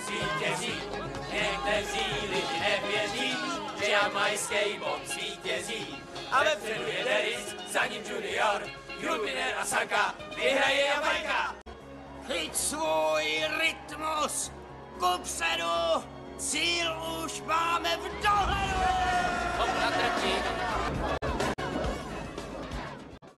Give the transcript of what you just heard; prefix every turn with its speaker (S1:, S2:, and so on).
S1: zvítězí. Někteří lidi nevěří, že jamajský bod zvítězí. Ale vpředu jede Rys, za ním Junior, Grubiner a Saka, vyhraje Jamajka.
S2: Chyť svůj rytmus, kupředu, cíl už máme v dohledu!
S1: Hop na trati,